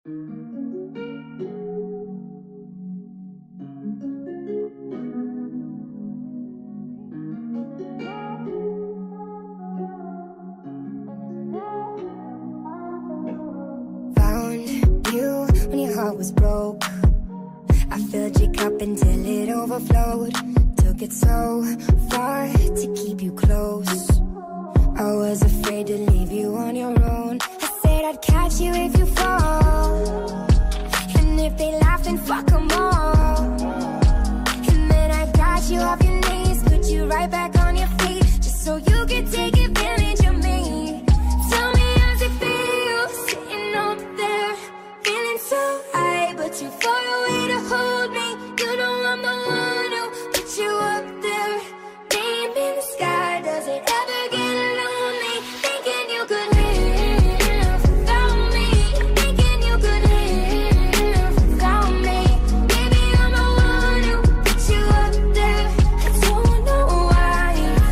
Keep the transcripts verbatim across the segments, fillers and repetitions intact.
Found you when your heart was broke. I filled your cup until it overflowed. Took it so far to keep you close. I was afraid to leave you on your own. I said I'd catch you if you fall, and if they laugh then fuck them all. And then I got you off your knees, put you right back on your feet, just so you could take advantage of me. Tell me how's it feel, sitting up there, feeling so high, but too far away to hold me. You know I'm the one who put you up there. Name in the sky, does it ever get lonely? Thinking you could live without me, thinking you could live without me. Maybe I'm the one who put you up there. I don't know why.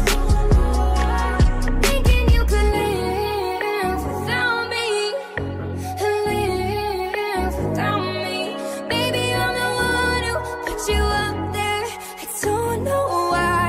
Thinking you could live without me, live without me. Maybe I'm the one who put you up there. I don't know why.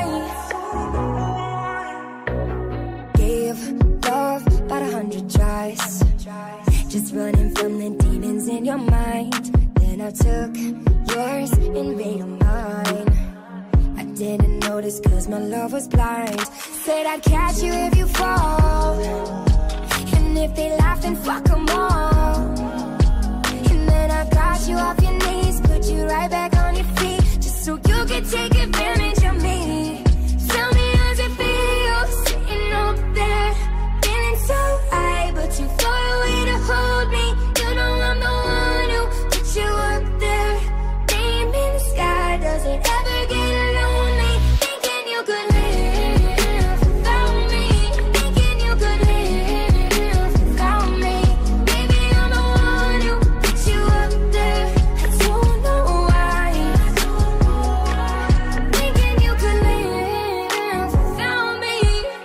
Gave love about a hundred tries, just running from the demons in your mind. Then I took yours and made them mine. I didn't notice cause my love was blind. Said I'd catch you if you fall, and if they laugh then fuck them all. And then I got you off your knees, put you right back on your feet, just so you could take advantage of me. Tell me how's it feel, sitting up there, feeling so high, but too far away to hold me. You know I'm the one who put you up there. Name in the sky, does it ever get lonely? Thinking you could live without me, thinking you could live without me. Maybe I'm the one who put you up there. I don't know why. Thinking you could live without me,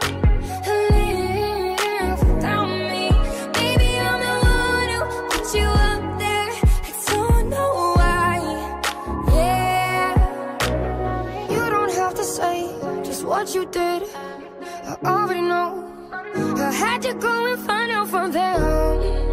live without me. Maybe I'm the one who put you up there. I don't know why. Yeah, you don't have to say just what you did. I already know. I had to go and find out from them.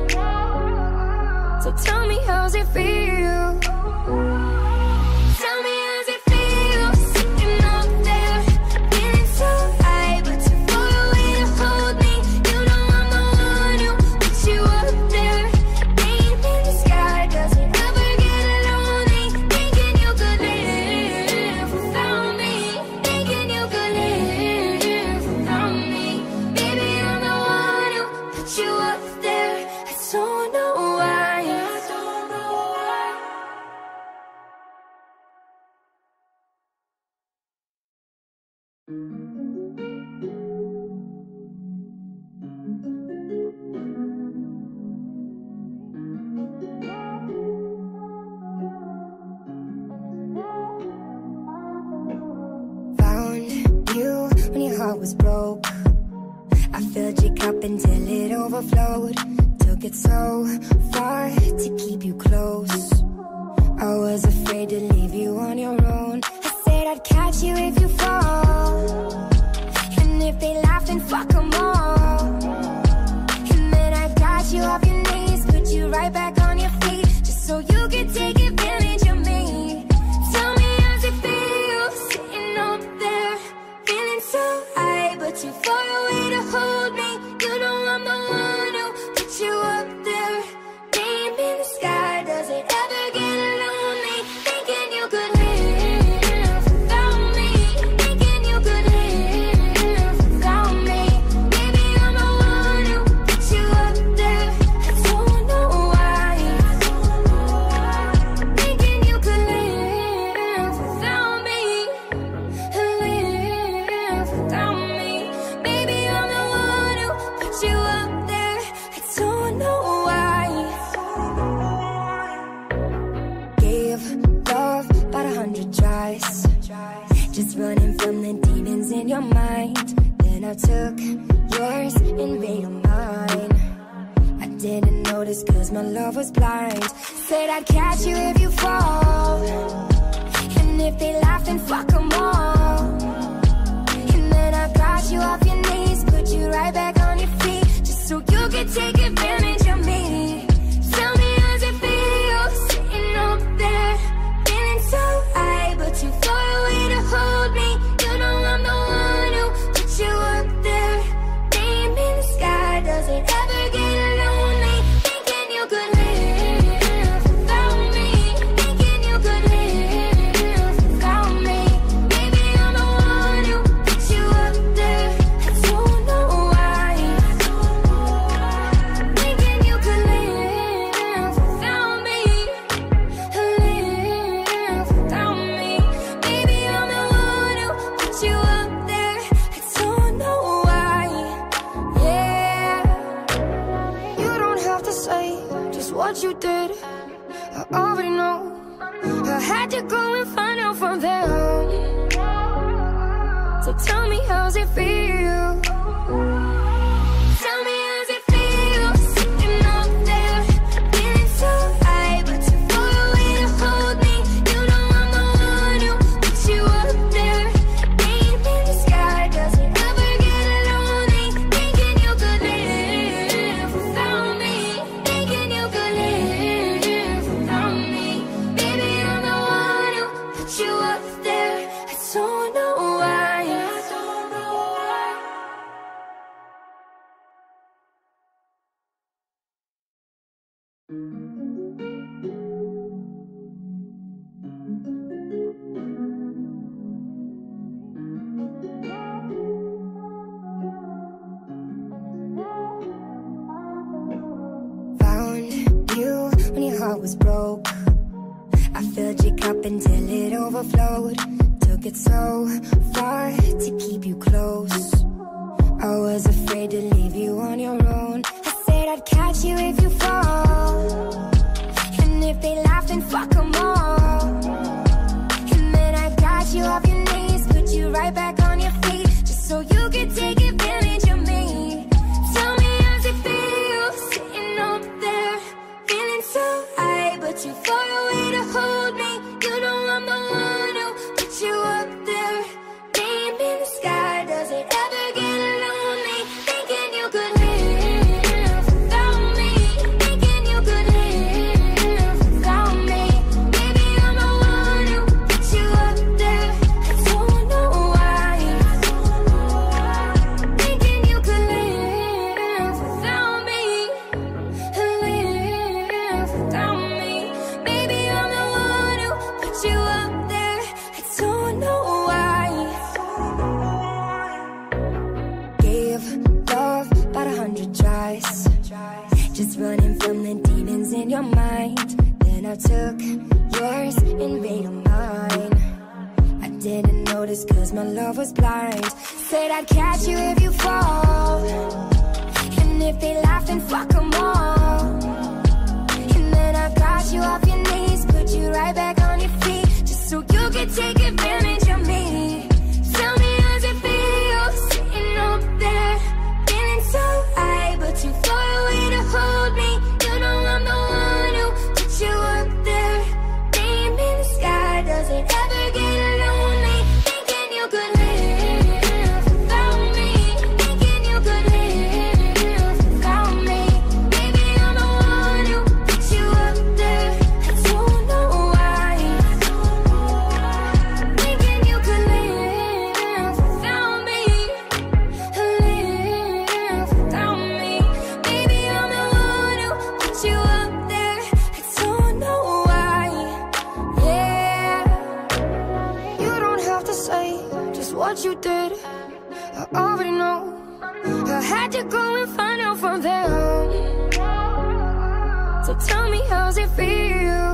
So tell me how's it feel. Tell me how's it feel, sitting up there, feeling so high, but too far away to hold me. You know I'm the one who put you up there. Name in the sky, does it ever get lonely? Thinking you could live without me, thinking you could live without me. Baby, I'm the one who put you up there. I don't know why. I don't know why. Found you when your heart was broke. I filled your cup until it overflowed. Took it so far to keep you close. I was afraid to leave you on your own. I said I'd catch you if you fall, and if they laugh then fuck them all. And then I got you off your knees, put you right back on your feet, just so you could take advantage of me. Tell me how's it feel, sitting up there, feeling so high, but too far away to hold me. You know I'm the one who put you up there. Name in the sky, love was blind. Said I'd catch you if you fall, and if they laugh then fuck them all. And then I got you off your knees, put you right back on your feet, just so you could take advantage of me. Tell me how's it feel, sitting up there, feeling so high, but too far away to hold me. You know I'm the one who put you up there, name in the sky. Does it ever get lonely, thinking you could live without me, thinking you could live without me? Maybe I'm the one who put you up there, I don't know why, thinking you could live without me, live without me. Maybe I'm the one who put you up there, I don't know why. Yeah, you don't have to say just what you did, I already know. I had to go and find out from them. So tell me how's it feel, tell me how's it feel, sitting up there, feeling so high, but too far away to hold me. You know I'm the one who put you up there, name in the sky. Does it ever get lonely, thinking you could live without me, thinking you could live without me? Baby, I'm the one who put you up there, I don't know why, I don't know why. Found you when your heart was broke, I filled your cup until it overflowed. Took it so far to keep you close, I was afraid to leave you on your own. I said I'd catch you if you fall, and if they laugh then fuck them all. And then I got you off your knees, put you right back on your feet, just so you could take advantage of me. Tell me how's it feel, sitting up there, feeling so high, but too far away to hold me. You know I'm the one who put you up there, name in the sky. Does it ever get lonely, thinking you could live without me, thinking you could live without me? Maybe I'm the one who put you up there, I don't know why, thinking you could live without me, live without me. Maybe I'm the one who put you up there, I don't know why. Gave love about a hundred tries, just running from the demons in your mind. Then I took yours and made them mine. I didn't notice cause my love was blind. Said I'd catch you if you fall, and if they laugh then fuck them all. And then I got you off your knees, put you right back on your feet, just so you could take advantage of me. Tell me how's it feel, sitting up there, feeling so high, but too far away to hold me. You know I'm the one who put you up there, name in the sky. Does it ever get lonely, thinking you could live without me, thinking you could live without me? Maybe I'm the one who put you up there, I don't know why, thinking you could live without me, live without me. Maybe I'm the one who put you up there, I don't know why. Yeah, you don't have to say just what you did, I already know. I had to go and find out from them. So tell me how's it feel,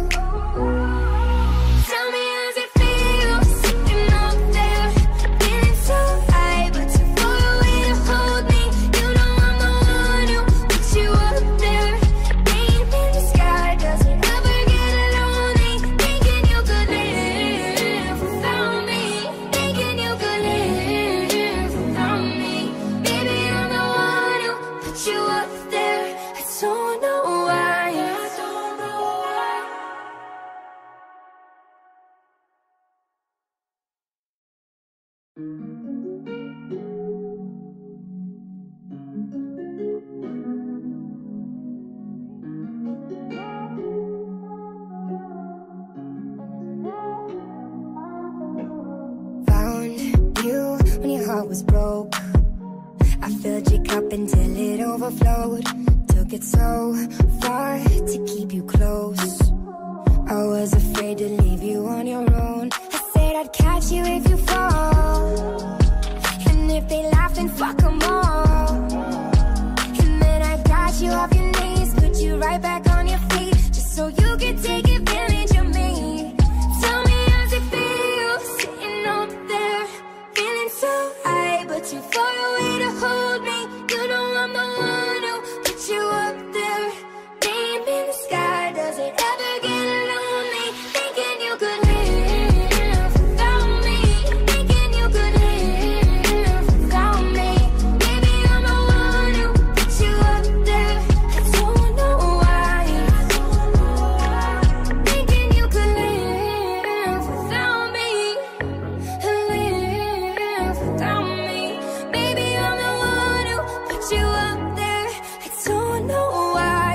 tell me how's it feel, sitting up there, feeling so high, but too far away to hold me. You know I'm the one who put you up there, name in the sky. Does it ever get lonely, thinking you could live without me, thinking you could live without me? Baby, I'm the one who put you up there, I don't know why. was broke. I filled your cup until it overflowed. Took it so far to keep you close. I was afraid to leave you on your own. I said I'd catch you if you fall, and if they laugh, then fuck them all. And then I got you off your knees, put you right back on your feet, just so you could take advantage of me. Tell me how's it feel, sitting up there, feeling so high, but too far away to hold me. You know I'm the one who put you up there. Name in the sky, does it ever get lonely? Thinking you could live without me, thinking you could live without me. Maybe I'm the one who put you up there. I don't know why. Thinking you could live without me, live without me. Maybe I'm the one who put you up there. I don't know why.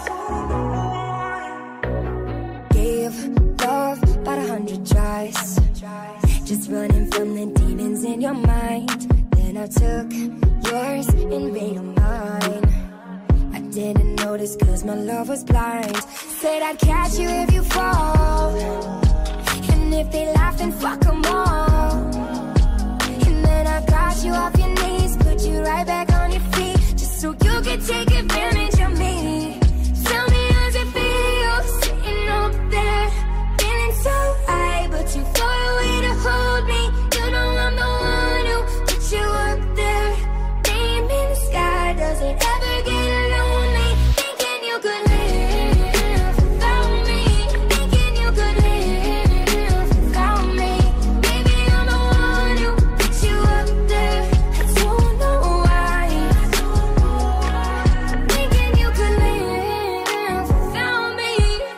Gave love about a hundred tries, just running from the demons in your mind. Then I took yours and made them mine. I didn't notice cause my love was blind. Said I'd catch you if you fall, and if they laugh, then fuck them all. And then I got you off your knees, put you right back on your feet, just so you could take advantage of me. Tell me how's it feel, sitting up there, feeling so high, but too far away to hold me. You know I'm the one who put you up there. Name in the sky, does it ever get lonely? Thinking you could live without me, thinking you could live without me. Maybe I'm the one who put you up there. I don't know why. Thinking you could live without me,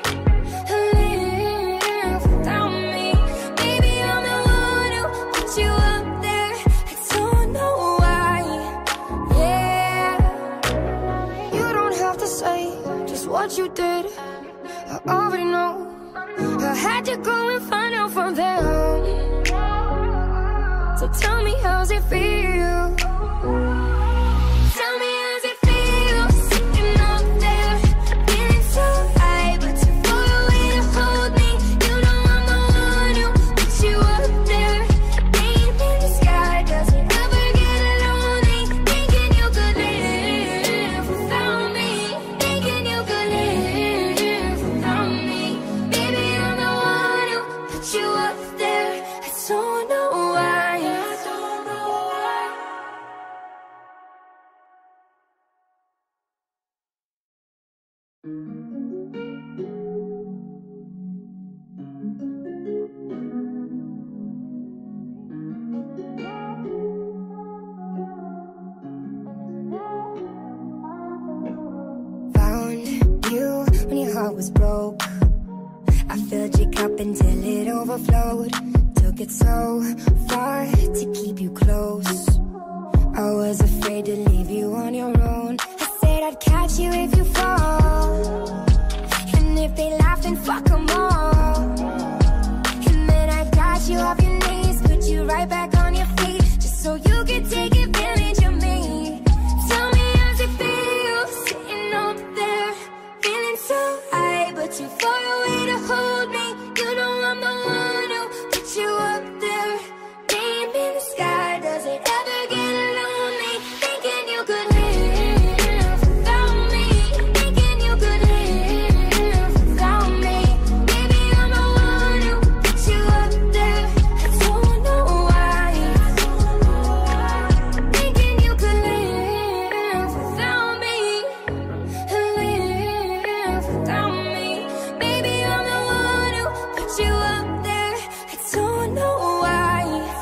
live without me. Maybe I'm the one who put you up there. I don't know why. Yeah, you don't have to say just what you did. I already know. I had to go and find out from them. So tell me how's it feel. Tell me how's it feel, sitting up there, feeling so high, but too far away to hold me. You know I'm the one who put you up there. Name in the sky, does it ever get lonely? Thinking you could live without me, thinking you could live without me. Baby, I'm the one who put you up there. I don't know why. I don't know why. Found you when your heart was broke. I filled your cup until it overflowed. Took it so far to keep you close. I was afraid to leave you on your own. I said I'd catch you if you fall, and if they laugh, then fuck them all. And then I got you off your knees, put you right back on your feet, just so you could take advantage of me. Tell me how's it feel, sitting up there, feeling so high, but too far away to hold me. You know I'm the one who put you up there. Name in the sky, does it ever get lonely? Thinking you could live without me, thinking you could live without me. Maybe I'm the one who put you up there. I don't know why. Thinking you could live without me, live without me. Maybe I'm the one who put you up there. I don't know why.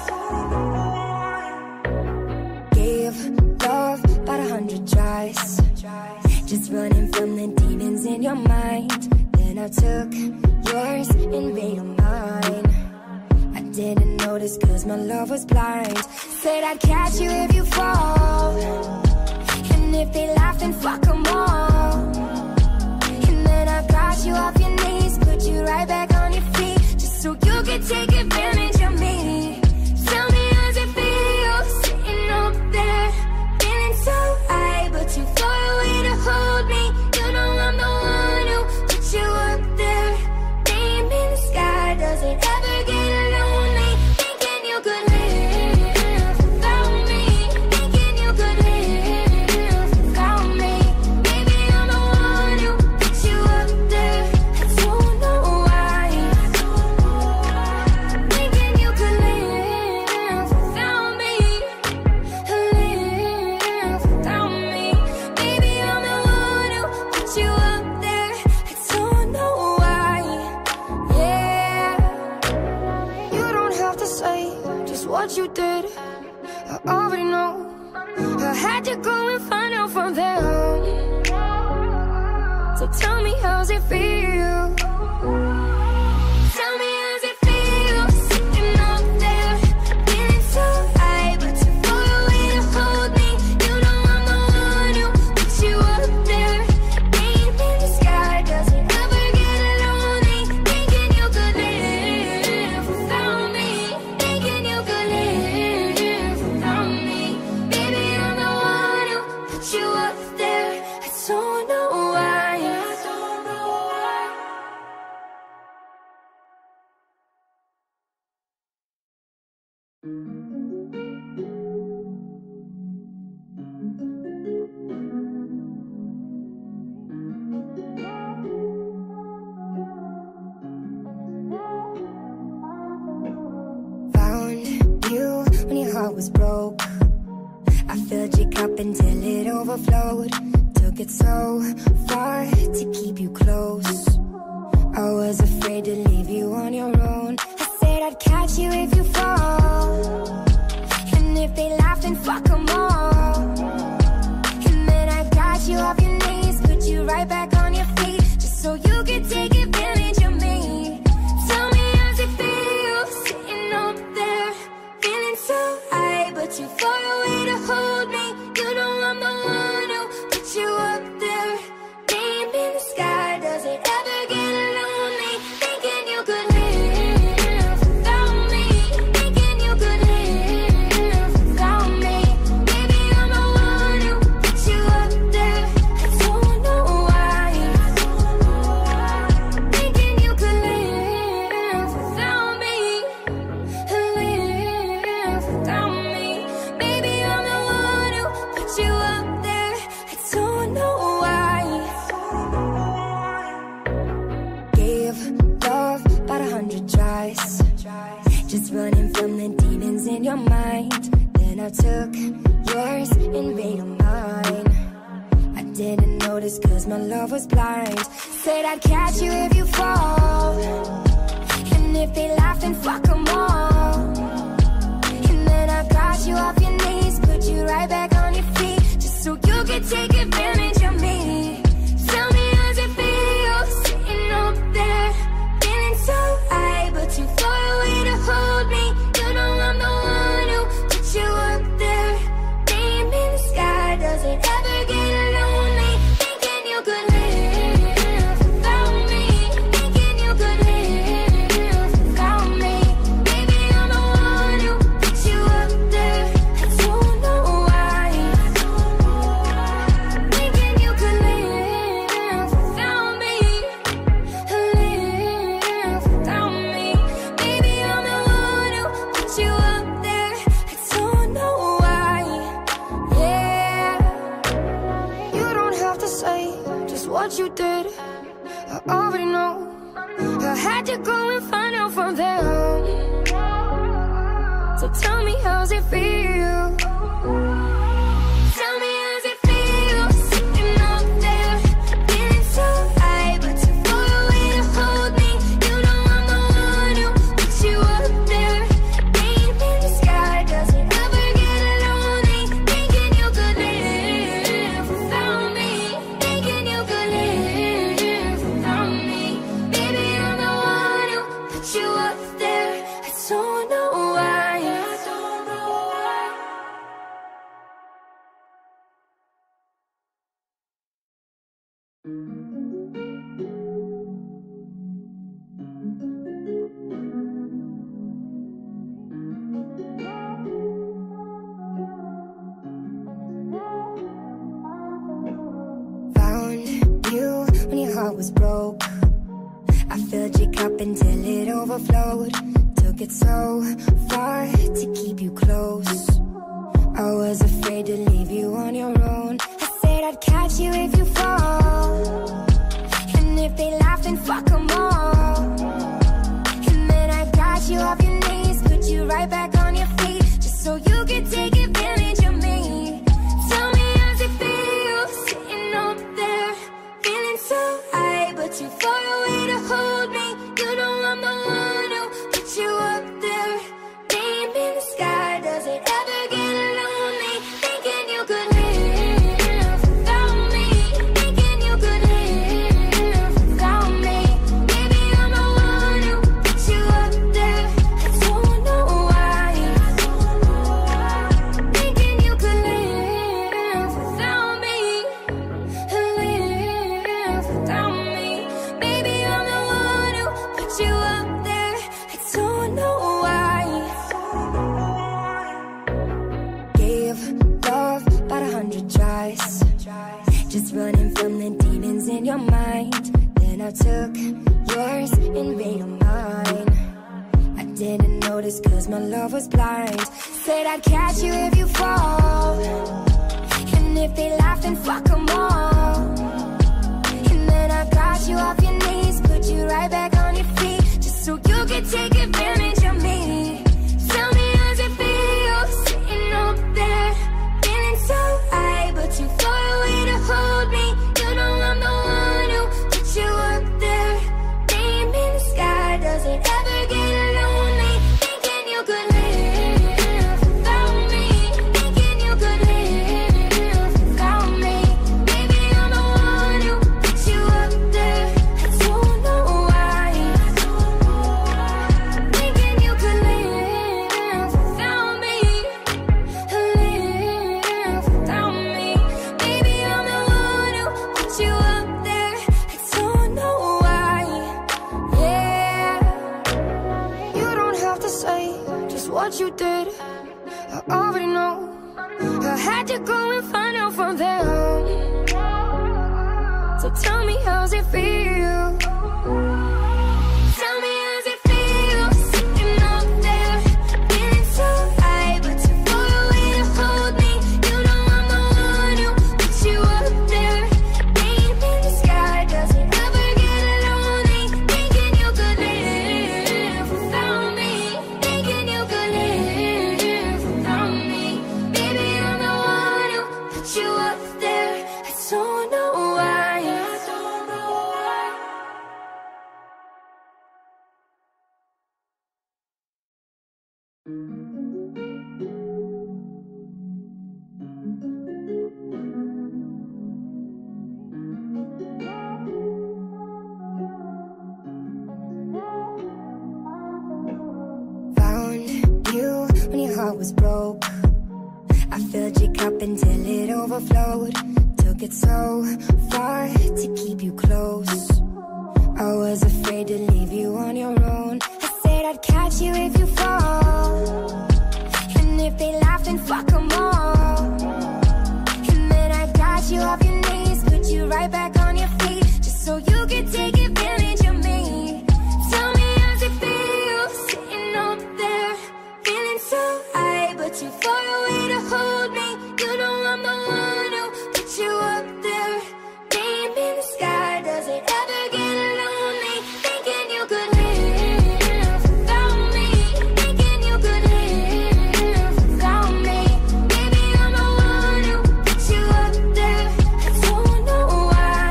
Gave love about a hundred tries, just running from the demons in your mind. Then I took yours and made them mine. I didn't notice cause my love was blind. Said I'd catch you if you fall, and if they laugh, then fuck them all. And then I got you off your knees, put you right back on your feet, just so you could take advantage of me. Tell me how's it feel, sitting to go and find out from them. So tell me, how's it feel? Tell me, how's it feel? Sitting up there, feeling so high, but too far away to hold me. You know I'm the one who put you up there. Name in the sky, does it ever get lonely? Thinking you could live without me. Thinking you could live without me. Baby, I'm the one who put you up there. I don't know why. I don't know why. Found you when your heart was broke. I filled your cup until it overflowed. Took it so far to keep you close. I was afraid to leave you on your own. I said I'd catch you if you fall, and if they laugh, then fuck them all. And then I got you off your knees, put you right back on your feet, just so you could take advantage of me. Tell me, how's it feel? Sitting up there, feeling so high, but too far away to hold me. You know I'm the one who put you up there. Name in the sky, does it ever get lonely? Thinking you could live without me. Thinking you could live without me. Baby, I'm the one who put you up there. I don't know why. Thinking you could live without me. Live without me. Baby, I'm the one who put you up there. I don't know why. Gave love about a hundred tries, just running from the demons in your mind. Then I took yours and made them mine. I didn't notice cause my love was blind. Said I'd catch you if you fall, and if they laugh, then fuck them all. And then I got you off your knees, put you right back on your feet, just so you could take advantage of me. Tell me, how's it feel? Sitting up there, feeling so high, but too far away to hold me. You know I'm the one who put you up there. Name in the sky, does it ever get lonely? Thinking you could live without me. Thinking you could live without me. Baby, I'm the one who put you up there. I don't know why. Thinking you could live without me. Live without me. Baby, I'm the one who put you up there. I don't know why. Yeah, you don't have to say just what you did. I already know. I had to go and find out from them. So tell me, how's it feel? Tell me, how's it feel? Sitting up there, feeling so high, but too far away to hold me. You know I'm the one who put you up there. Name in the sky, does it ever get lonely? Thinking you could live without me. Thinking you could live without me. Baby, I'm the one who put you up there. I don't know why. I don't know why. Found you when your heart was broke. I filled your cup until it overflowed. Took it so far to keep you close. I was afraid to leave you on your own. I said I'd catch you if you fall, and if they laugh, then fuck them all. And then I got you off your knees, put you right back on your feet, just so you could take advantage of me. Tell me, how's it feel? Sitting up there, feeling so high, but too far away to hold me. You know I'm the one who put you up there. Name in the sky, does it ever get lonely? Thinking you could live took yours and made them mine. I didn't notice cause my love was blind. Said I'd catch you if you fall, and if they laugh then fuck them all. And then I got you off your knees, put you right back on your feet, just so you could take advantage of me. Tell me how's it feel, sitting up there, feeling so high, but too far away to hold me. You know I'm the one who put you up there. Name in the sky, does it ever get lonely? Thinking you could live without me, thinking you could live without me. Baby, I'm the one who put you up there. I don't know why. Thinking you could live without me, live without me. Baby, I'm the one who put you up there. I don't know why. Yeah, you don't have to say just what you did. I already know. I had to go and find out from them. So tell me how's it feel? Tell me how's it feel, sitting up there, feeling so high, but too far away to hold me. You know I'm the one who put you up there. Name in the sky, does it ever get lonely? Thinking you could live without me, thinking you could live without me. Baby, I'm the one who put you up there. I don't know why. I don't know why. Found you when your heart was broke. I filled your cup until it overflowed. Took it so far to keep you close. I was afraid to leave you on your own. I said I'd catch you if you fall, and if they laugh then fuck them all. And then I got you off your knees, put you right back on your feet, just so you could take advantage of me. Tell me how's it feel, sitting up there, feeling so high, but too far away to hold me. You know I'm the one who put you up there. Name in the sky, does it ever get lonely? Thinking you could live without me, thinking you could live without me. Baby, I'm the one who put you up there. I don't know why.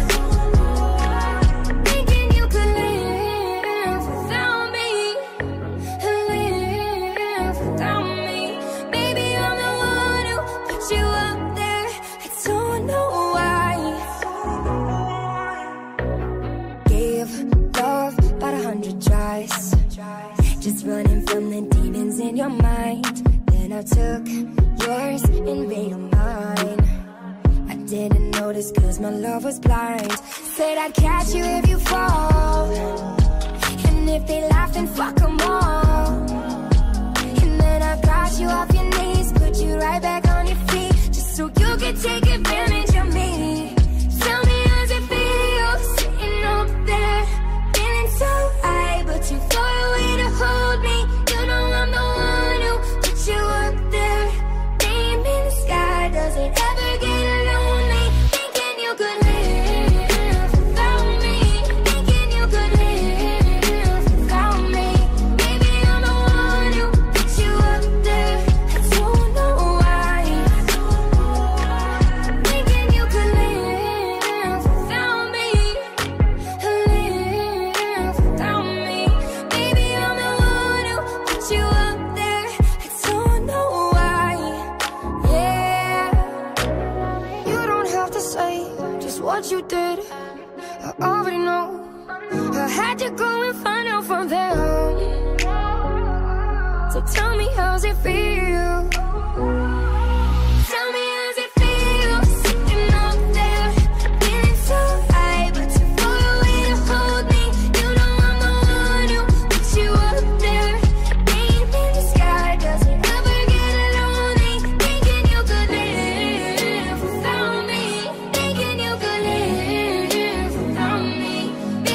Thinking you could live without me, live without me. Baby, I'm the one who put you up there. I don't know why. Gave love about a hundred tries, just running from the demons in your mind. Then I took yours and made them mine. I didn't notice cause my love was blind. Said I'd catch you if you fall, and if they laugh then fuck them all. And then I got you off your knees, put you right back on your feet, just so you could take advantage of me. Tell me how's it feel, sitting up there, feeling so high, but too far away to hold me. You know I'm the one who put you up there. Name in the sky, does it ever get lonely? Thinking you could live without me, thinking you could live without me. Baby, I'm the one who put you up there. I don't know why. Thinking you could live without me, live without me. Baby, I'm the one who put you up there. I don't know why. Yeah, you don't have to say just what you did. I already know. I had to go and find out from them. So tell me how's it feel? Tell me how's it feel, sitting up there, feeling so high, but too far away to hold me. You know I'm the one who put you up there. Name in the sky, does it ever get lonely? Thinking you could live without me, thinking you could live without me.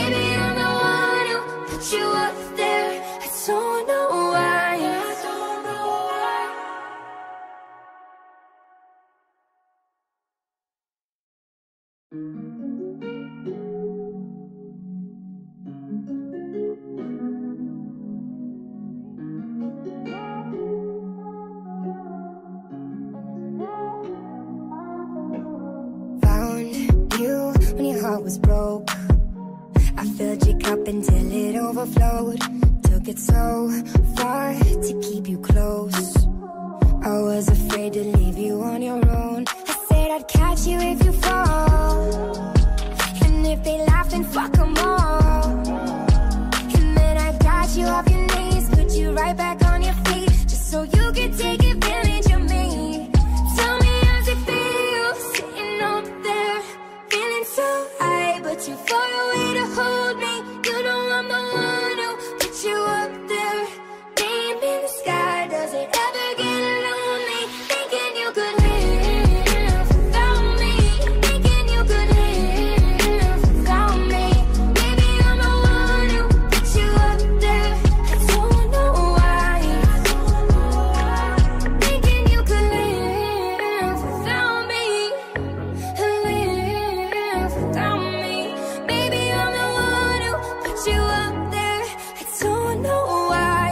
was broke. I filled your cup until it overflowed. Took it so far to keep you close. I was afraid to leave you on your own. I said I'd catch you if you fall, and if they laugh then fuck them all. And then I got you off your knees, put you right back on your feet, just so you could take advantage of me. Tell me how's it feel, sitting up there, feeling so high, but too far away to hold me. You know I'm the one who put you up there. Name in the sky, does it ever get lonely? Thinking you could live without me, thinking you could live without me. Maybe I'm the one who put you up there. I don't know why. Thinking you could live without me, live without me. Maybe I'm the one who put you up there. I don't know why.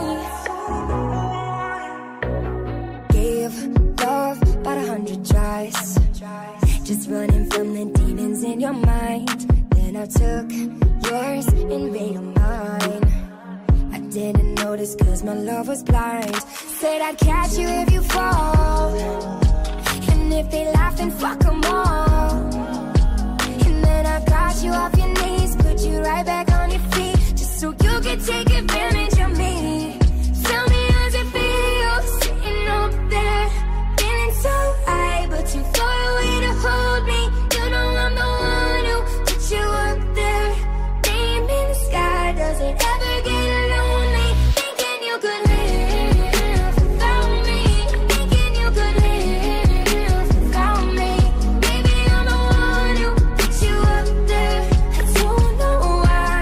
Gave love about a hundred tries, just running from the demons in your mind. Then I took yours and made them mine. I didn't notice cause my love was blind. Said I'd catch you if you fall, and if they laugh then fuck them all. And then I got you off your knees, put you right back on your feet, just so you could take advantage of me. Tell me how's it feel, sitting up there, feeling so high, but too far away to hold me. You know I'm the one who put you up there. Name in the sky, does it ever get lonely? Thinking you could live without me, thinking you could live without me. Maybe I'm the one who put you up there. I don't know why.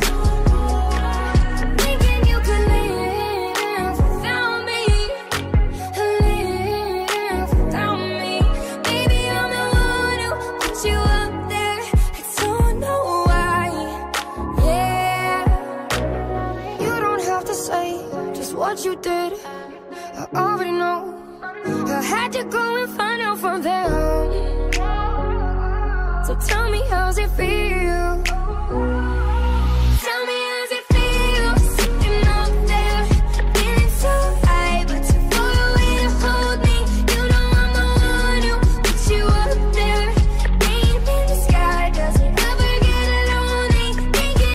Thinking you could live without me, live without me. Maybe I'm the one who put you up there. I don't know why. Yeah, you don't have to say just what you did. I already know. I had to go and find out from them. So tell me how's it feel. Tell me how's it feel, sitting up there, feeling so high, but too far away to hold me. You know I'm the one who put you up there. Name in the sky, does it ever get lonely? Thinking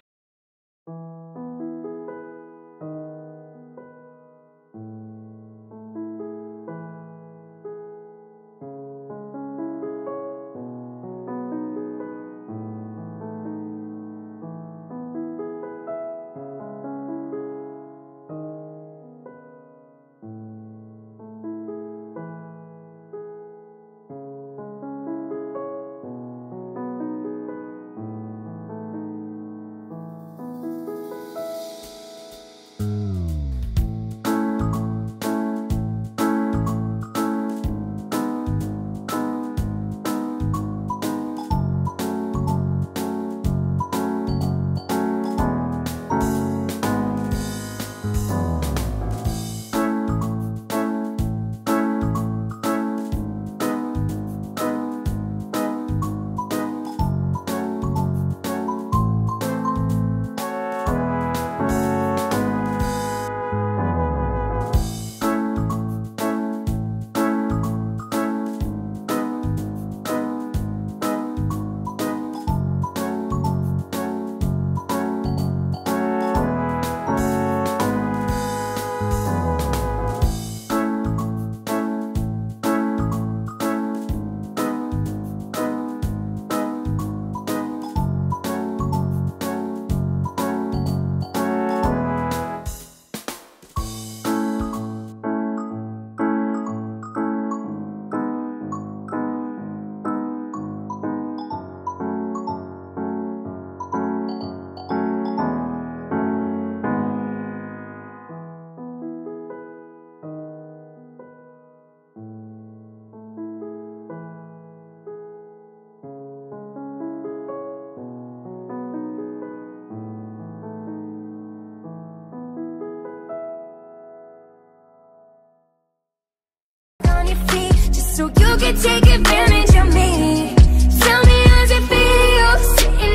so you can take advantage of me. Tell me how's it feel, sitting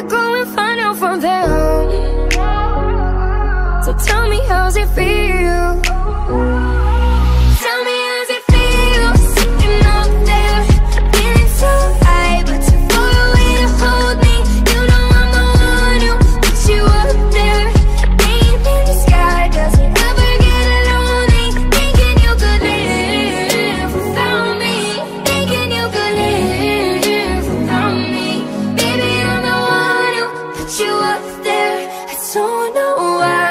go and find out from them. So tell me, how's it feel? Tell me, how's it feel? Sitting up there, feeling so high, but too far away to hold me. You know I'm the one who put you up there. Name in the sky, does it ever get lonely? Thinking you could live without me. Thinking you could live without me. Baby, I'm the one who put you up there. I don't know why.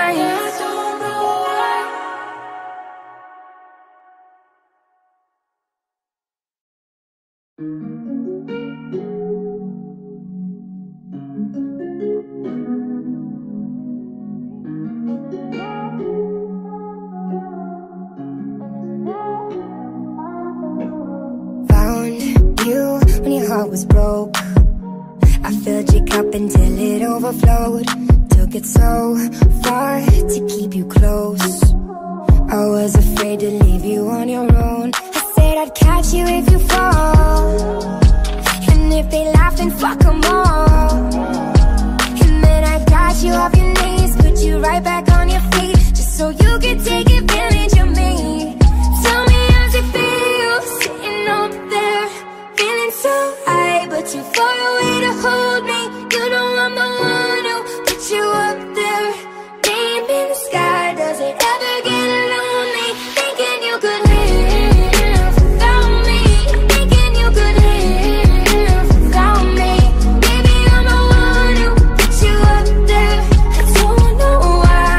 Found you when your heart was broke. I filled your cup until it overflowed. Took it so far to keep you close. I was afraid to leave you on your own. I said I'd catch you if you fall, and if they laugh, then fuck them all. And then I got you off your knees, put you right back on your feet, just so you could take advantage of me. Tell me, how's it feel? Sitting up there, feeling so high, but too far away to hold me. You know I'm the one who put you up there. Name in the sky, does it ever get lonely? Thinking you could live without me. Thinking you could live without me. Baby, I'm the one who put you up there. I don't know why.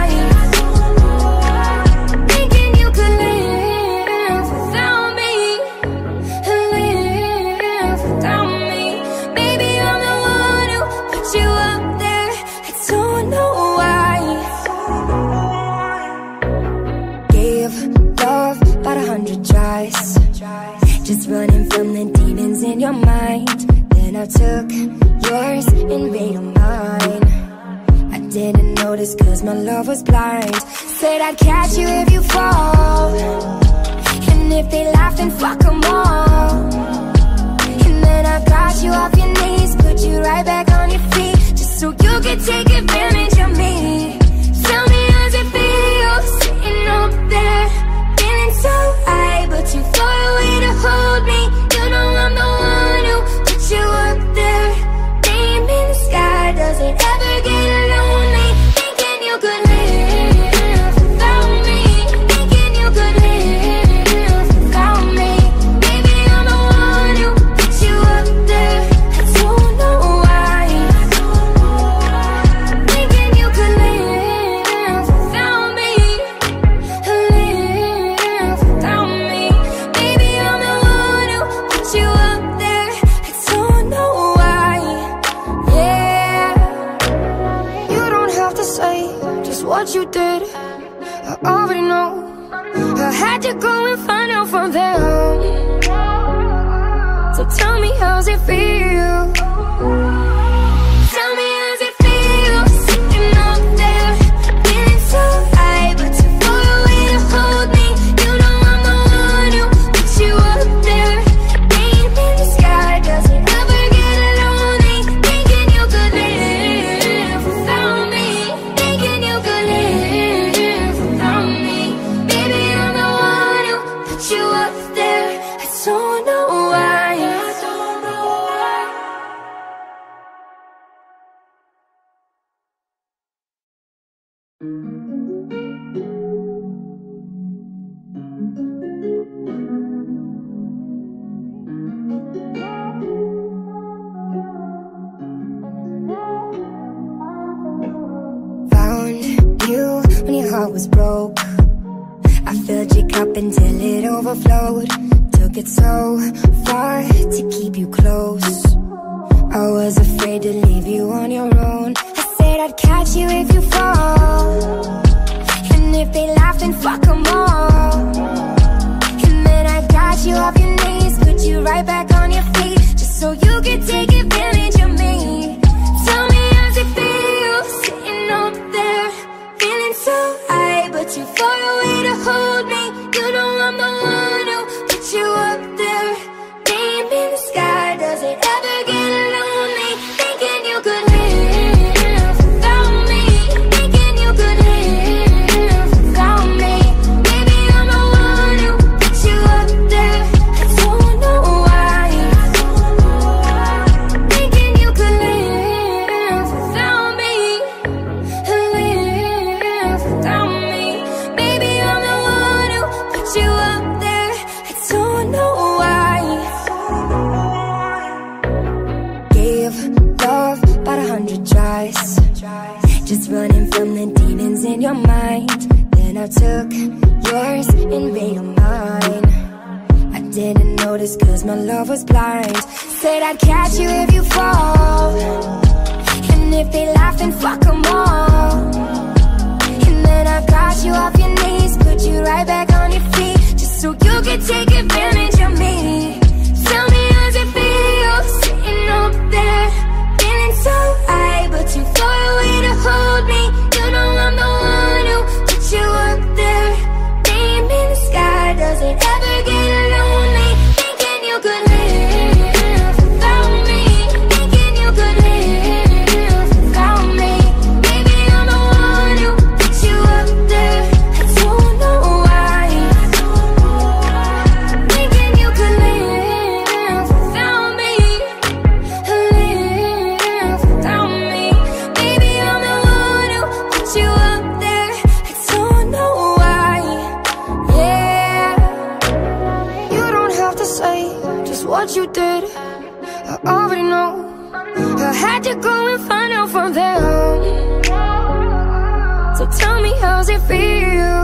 Thinking you could live without me. Live without me. Baby, I'm the one who put you up there. I don't know why. Gave love about a hundred tries, just running from the demons in your mind. Then I took yours and made them mine. I didn't notice cause my love was blind. Said I'd catch you if you fall, and if they laugh, then fuck them all. And then I got you off your knees, put you right back on your feet, just so you could take advantage of me. Tell me, how's it feel? Sitting up there, feeling so high, but too far away to hold me. You know I'm the one who put you up there. Name in the sky, does it ever get lonely? Thinking you could live without me. Thinking you could live without me. Baby, I'm the one who put you up there. I don't know why. Thinking you could live without me. Live without me. Baby, I'm the one who put you up there. I don't know why. Yeah, you don't have to say just what you did. I already know. I had to go and find out from them. So tell me, how's it feel? Tell me, how's it feel? Sitting up there, feeling so high, but too far away to hold me. You know I'm the one who put you up there. Name in the sky, does it ever get lonely? Thinking you could live without me. Thinking you could live without me. Baby, I'm the one who put you up there. I don't know why. I don't know why. Found you when your heart was broke. I filled your cup until it overflowed. Took it so far to keep you close. I was afraid to leave you on your own. I said I'd catch you if you fall, and if they laugh, then fuck them all. And then I got you off your knees, put you right back on your feet, just so you could take advantage of me. Tell me, how's it feel? Sitting up there, feeling so high, but too far away to hold me. You know I'm the one who put you up there. Name in the sky, does it ever get lonely? Thinking you could live hundred tries, just running from the demons in your mind. Then I took yours and made them mine. I didn't notice cause my love was blind. Said I'd catch you if you fall, and if they laugh then fuck them all. And then I got you off your knees, put you right back on your feet, just so you could take advantage of me. Tell me how's it feel, sitting up there, feeling so high, but too far away to hold me. You know I'm the one who put you up there. Name in the sky, does it ever get lonely? Thinking you could live without me, thinking you could live without me. Baby, I'm the one who put you up there. I don't know why. Thinking you could live without me, live without me. Baby, I'm the one who put you up there. I don't know why. Yeah, you don't have to say just what you did, I already know. I had to go and find out from them. So tell me how's it feel.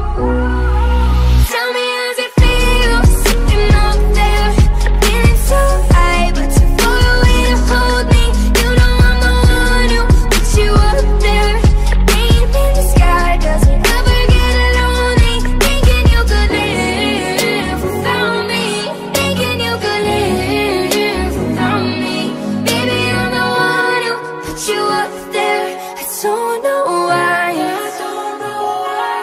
Tell me how's it feel, sitting up there, feeling so high, but too far away to hold me. You know I'm the one who put you up there. Name in the sky, does it ever get lonely? Thinking you could live without me, thinking you could live without me. Baby, I'm the one who put you up there. I don't know why. I don't know why.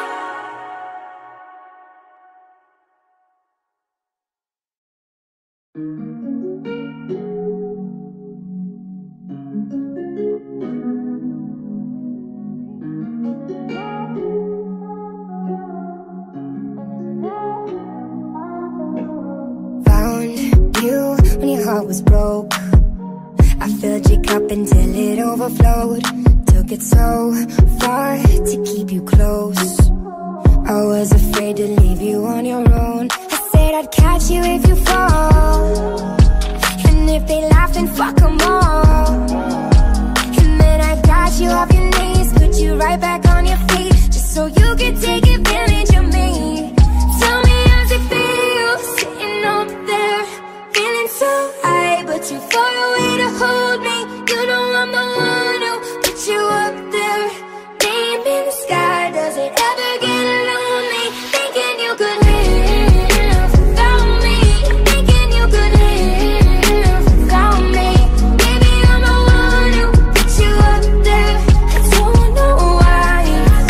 Found you when your heart was broke. I filled your cup until it overflowed. Took it so far to keep you close. I was afraid to leave you on your own. I said I'd catch you if you fall, and if they laugh then fuck them all. And then I got you off your knees, put you right back on your feet, just so you could take advantage of me. Tell me how's it feel, sitting up there, feeling so high, but too far away to hold me. You know I'm the one who put you up there. Name in the sky, does it ever get lonely? Thinking you could live without me, thinking you could live without me. Baby, I'm the one who put you up there. I don't know why.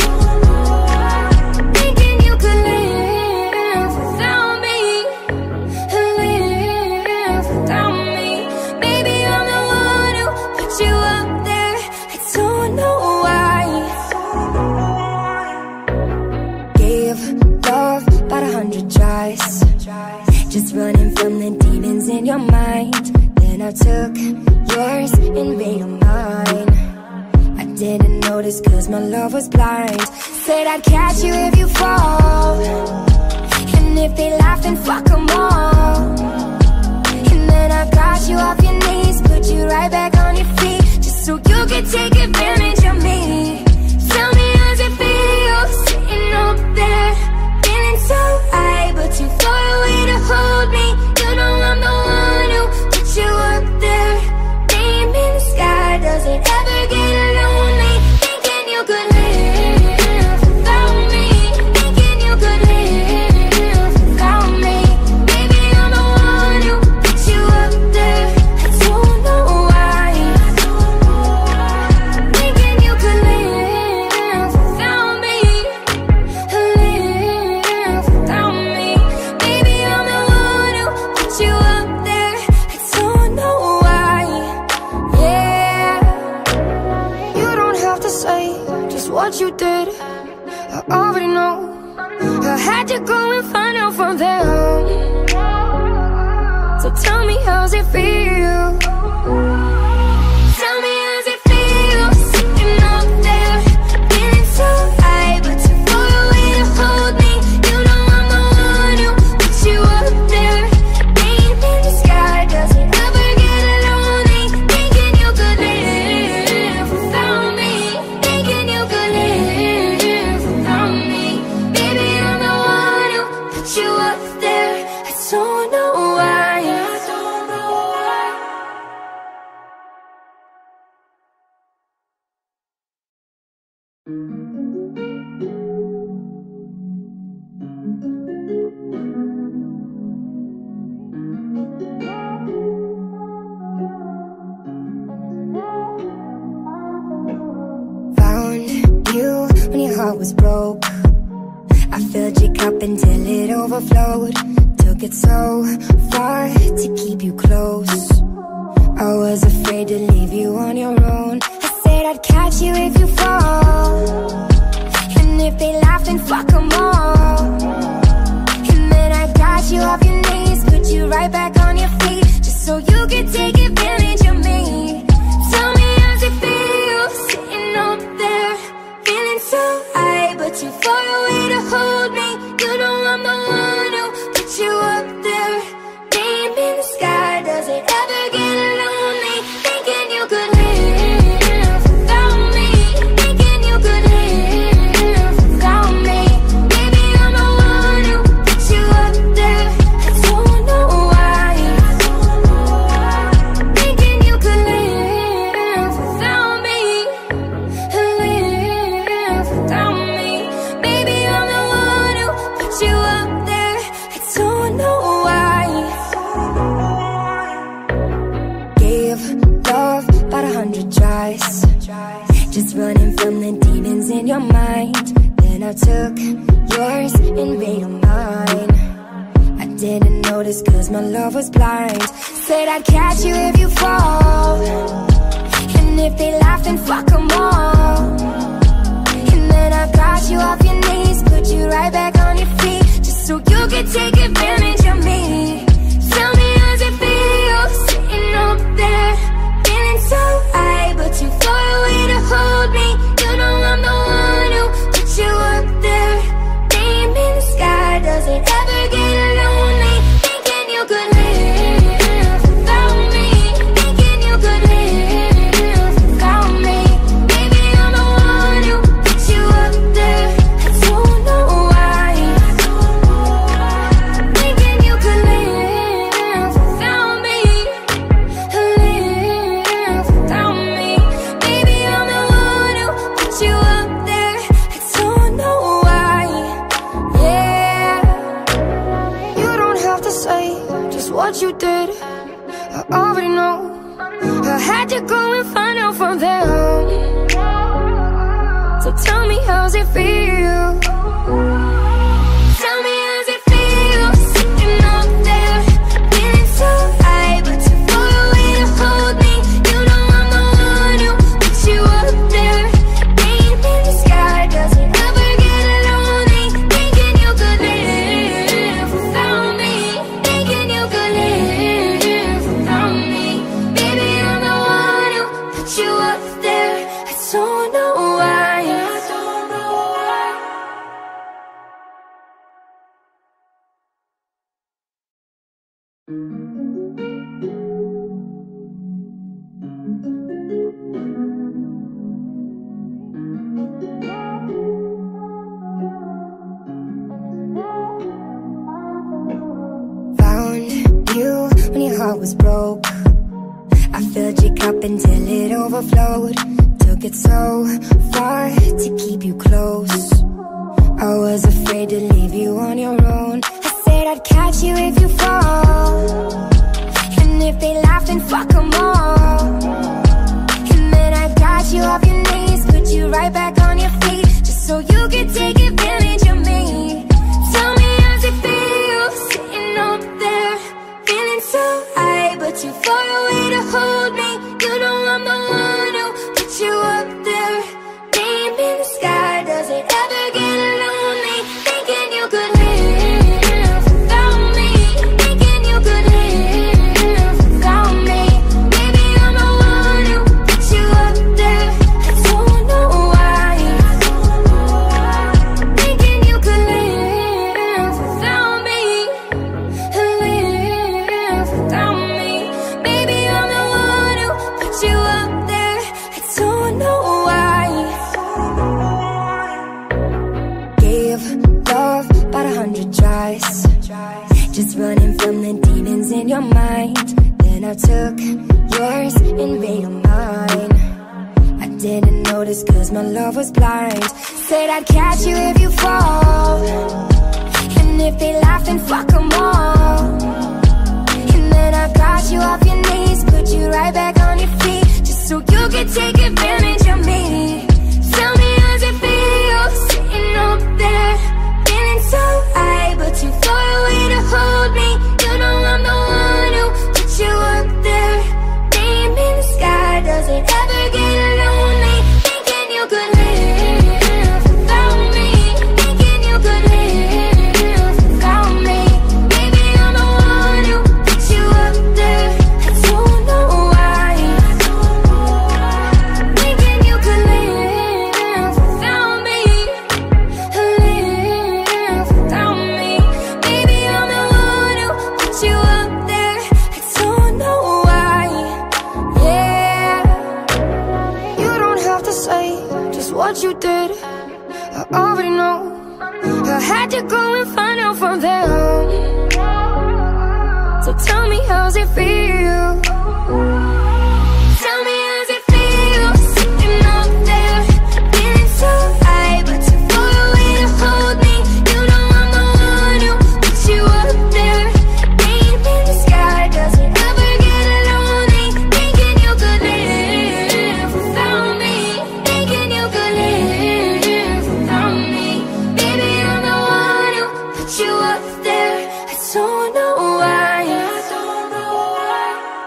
Thinking you could live without me, live without me. Baby, I'm the one who put you up there. I don't know why. Gave love about a hundred tries, just running from the demons in your mind. Then I took yours and made them mine. I didn't notice cause my love was blind. Said I'd catch you if you fall, and if they laugh then fuck them all. And then I got you off your knees, put you right back on your feet, just so you could take advantage of me. Tell me how's it feel, sitting up there, feeling so high, but too far away to hold me. You know I'm the one who put you up there. Name in the sky, does it ever get lonely? Thinking you could live without me, thinking you could live without me. Baby, I'm the one who put you up there. I don't know why. Thinking you could live without me, live without me. Baby, I'm the one who put you up there. I don't know why. Yeah, you don't have to say just what you did, I already know. I had to go and find out from them. So tell me how's it feel. Tell me how's it feel, sitting up there, feeling so high, but too far away to hold me. You know I'm the one who put you up there. Name in the sky, does it ever get lonely? Thinking you could live Was broke. I filled your cup until it overflowed. Took it so far to keep you close. I was afraid to leave you on your own. I said I'd catch you if you fall, and if they laugh then fuck them all. And then I got you off your knees, put you right back on your feet, just so you could take advantage of me. Tell me how's it feel sitting up there, feeling so high, but too far away to hold me. You know I'm the one who put you up there. Name in the sky, does it ever get lonely? Thinking you could live without me, thinking you could live without me. Maybe I'm the one who put you up there. I don't know why. Thinking you could live without me, live without me. Baby, I'm the one who put you up there. I don't know why. Gave love about a hundred tries, just running from the demons in your mind. Then I took yours and made them mine. I didn't notice cause my love was blind. Said I'd catch you if you fall, and if they laugh then fuck them all. And then I got you off your knees, put you right back on your feet, just so you could take advantage of me. Tell me how's it feel sitting up there, feeling so high, but too far away to hold me. You know I'm the one who put you up there. Name in the sky, does it ever get lonely? Thinking you could live without me, thinking you could live without me. Baby, I'm the one who put you up there. I don't know why. Thinking you could live without me, live without me. Baby, I'm the one who put you up there. I don't know why. Yeah, you don't have to say just what you did, I already know. I had to go and find out from them. So tell me how's it feel. Tell me how's it feel sitting up there, feeling so high, but too far away to hold me. You know I'm the one who put you up there. Name in the sky, does it ever get lonely? Thinking you could live without me, thinking you could live without me. Baby, I'm the one who put you up there. I don't know why. I don't know why. Found you when your heart was broke. I filled your cup until it overflowed. Took it so far to keep you close. I was afraid to leave you on your own. I said I'd catch you if you fall, and if they laugh then fuck them all. And then I got you off your knees, put you right back on your feet, just so you could take advantage of me. Tell me how's it feel sitting up there, feeling so high, but too far away to hold me. You know I'm the one who put you up there. Name in the sky, does it ever get lonely? Thinking you could live without me, thinking you could live without me. Baby, I'm the one who put you up there. I don't know why. Thinking you could live without me, live without me. Baby, I'm the one who put you up there. I don't know why. Gave love about a hundred tries, just running from the demons in your mind. Then I took yours and made them mine. I didn't notice cause my love was blind. Said I'd catch you if you fall, and if they laugh then fuck them all. And then I got you off your knees, put you right back on your feet, just so you could take advantage of me. Tell me how's it feel, sitting up there, feeling so high, but too far away to hold me. You know I'm the one who put you up there. Name in the sky, does it ever get lonely? Thinking you could live without me, thinking you could live without me. Maybe I'm the one who put you up there. I don't know why. Thinking you could live without me, live without me. Maybe I'm the one who put you up there. I don't know why. Yeah, you don't have to say just what you did, I already know. I had to go and find out from them. So tell me how's it feel. Tell me how's it feel, sitting up there, feeling so high, but too far away to hold me. You know I'm the one who put you up there. Name in the sky, does it ever get lonely? Thinking you could live without me, thinking you could live without me. Baby, I'm the one who put you up there. I don't know why. I don't know why.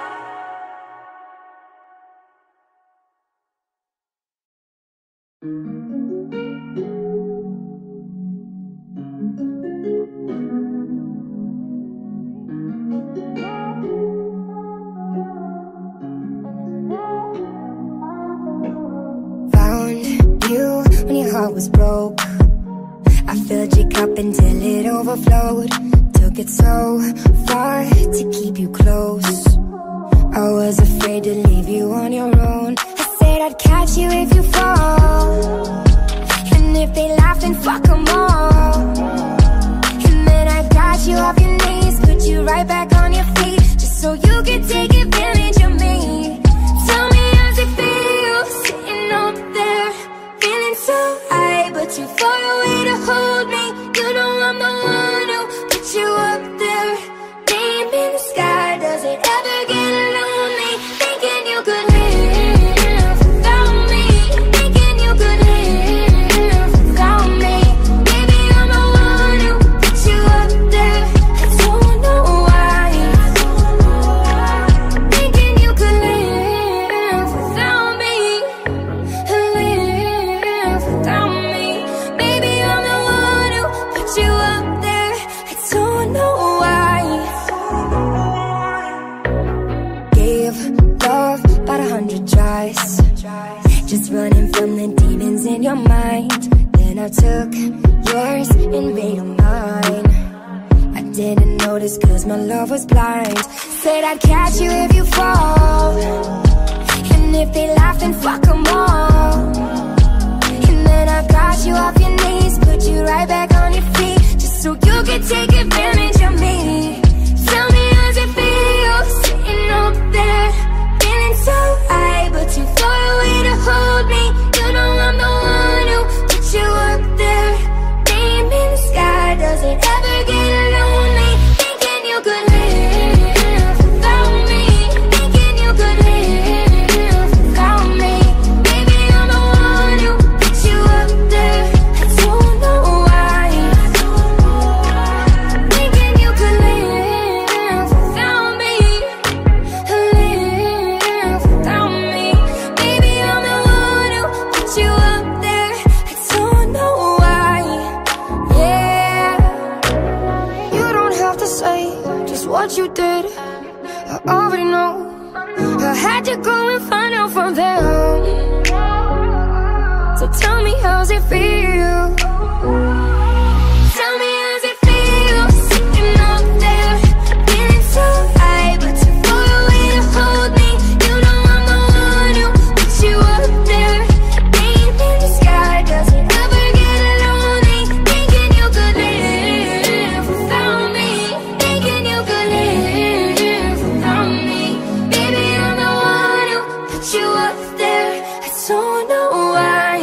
Found you when your heart was broke. I filled your cup until it overflowed. Took it so far to keep you close. I was afraid to leave you on your own. I said I'd catch you if you fall, and if they laugh then fuck them all. And then I got you off your knees, put you right back on your feet, just so you could take advantage of me. Tell me how's it feel, sitting up there, feeling so high, but too far away to hold me. You know I'm the one who put you up there. Name in the sky, does it ever get lonely? Thinking you could live without me, thinking you could live without me. Maybe I'm the one who put you up there. I don't know why. Thinking you could live without me, live without me. Maybe I'm the one who put you up there. I don't know why. Gave love about a hundred tries, just running from the demons in your mind. Then I took yours and made them mine. I didn't notice cause my love was blind. Said I'd catch you if you fall, and if they laugh then fuck them all. And then I got you off your knees, put you right back on your feet, just so you could take advantage of me. Tell me how's it feel, sitting up there, feeling so high, but too far away to hold me. You know I'm the one who put you up there. Name in the sky, does it ever get lonely? Thinking you could live without me, thinking you could live without me. Maybe I'm the one who put you up there. I don't know why. Thinking you could live without me, live without me. Maybe I'm the one who put you up there. I don't know why. Yeah, you don't have to say just what you did, I already know. I had to go and find out from them. So tell me how's it feel. Tell me how's it feel, sitting up there, feeling so high, but too far away to hold me. You know I'm the one who put you up there. Name in the sky, does it ever get lonely? Thinking you could live without me, thinking you could live without me. Baby, I'm the one who put you up there. know why.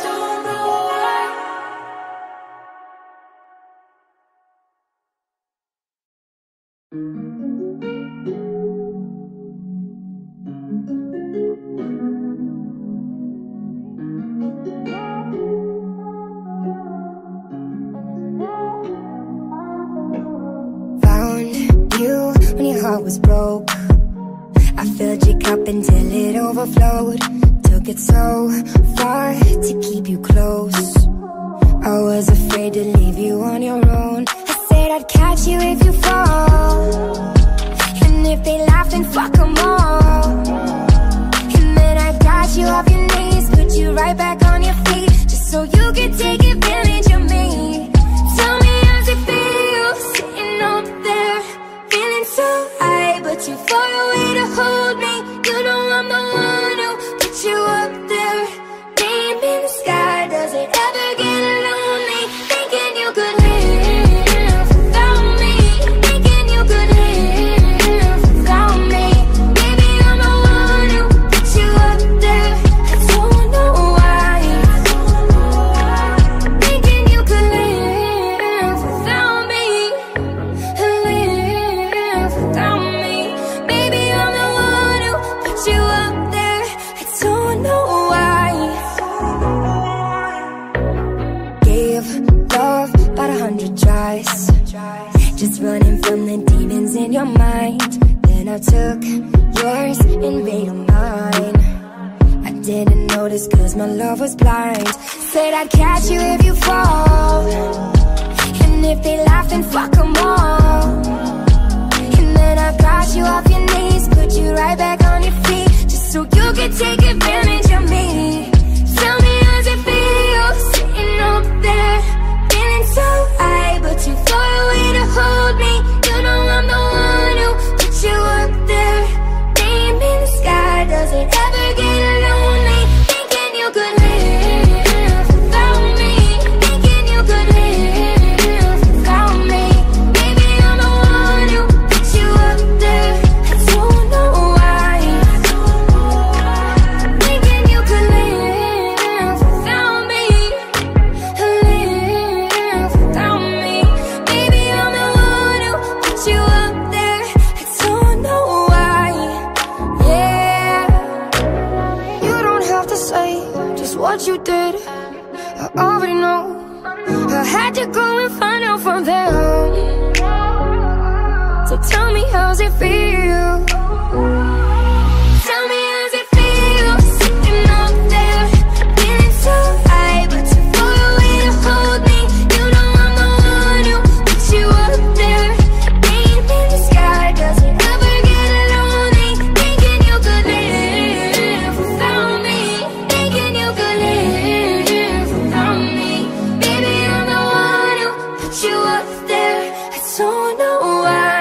When your heart was broke, I filled your cup until it overflowed. Took it so far to keep you close. I was afraid to leave you on your own. I said I'd catch you if you fall, and if they laugh then fuck them all. And then I got you off your knees, put you right back on your feet, just so you could take advantage of me. Tell me how's it feel, sitting up there, feeling so high, but too far away to hold me. You know I'm the one who put you up there, name in the sky. Does it ever get lonely, thinking you could live without me, thinking you could live without me? Maybe I'm the one who put you up there, I don't know why, thinking you could live without me, live without me. Maybe I'm the one who put you up there, I don't know why. Gave love about a hundred tries, just running from the demons in your mind. Then I took yours and made them mine. I didn't notice cause my love was blind. Said I'd catch you if you fall, and if they laugh then fuck them all. And then I got you off your knees, put you right back on your feet, just so you could take advantage of me. Tell me how's it feel, sitting up there, feeling so high, but too far away to hold me. You know I'm the one who put you up there, name in the sky. Does it ever get lonely, thinking you could live without me, thinking you could live without me? Maybe I'm the one who put you up there, I don't know why, thinking you could live without me, live without me. Maybe I'm the one who put you up there, I don't know why. Yeah, you don't have to say just what you did, I already know. I had to go and find out from them. So tell me how's it feel, tell me how's it feel, sitting up there, feeling so high, but too far away to hold me. You know I'm the one who put you up there, name in the sky. Does it ever get lonely, thinking you could live without me, thinking you could live without me? Baby, I'm the one who put you up there, I don't know why.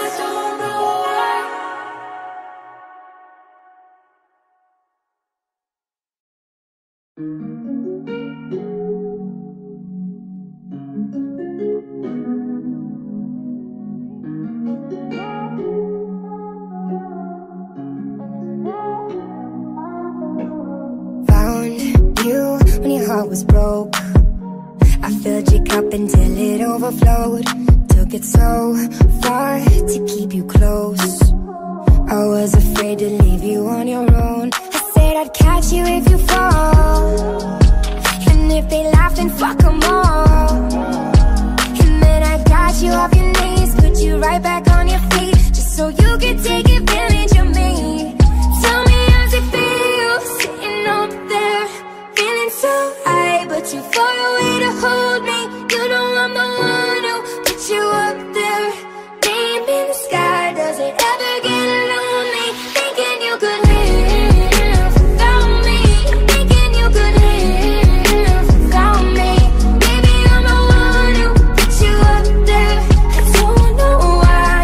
Found you when your heart was broke, I filled your cup until it overflowed. Took it so far to keep you close. I was afraid to leave you on your own. I said I'd catch you if you fall, and if they laugh then fuck them all. And then I got you off your knees, put you right back on your feet, just so you could take advantage of me. Tell me how's it feel, sitting up there, feeling so high, but too far away to hold me. You know I'm the one who put you up there, name in the sky. Does it ever get lonely, thinking you could live without me, thinking you could live without me? Maybe I'm the one who put you up there, I don't know why,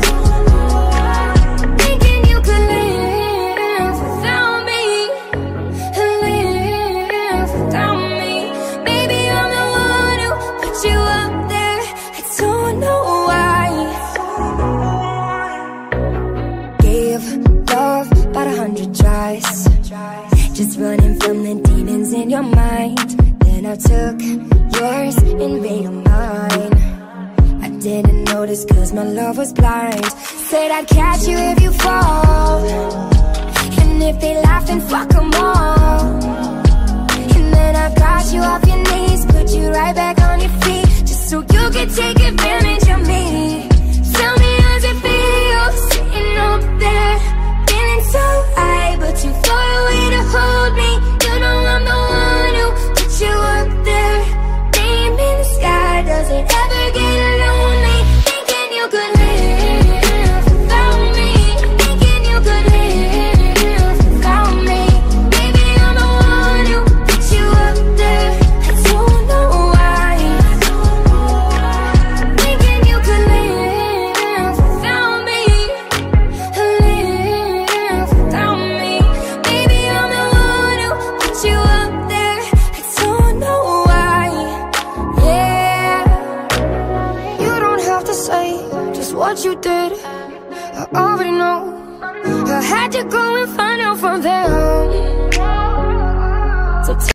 thinking you could live without me, live without me. Maybe I'm the one in your mind. Then I took yours and made them mine. I didn't notice cause my love was blind. Said I'd catch you if you fall, and if they laugh then fuck them all. And then I got you off your knees, put you right back on your feet, just so you could take advantage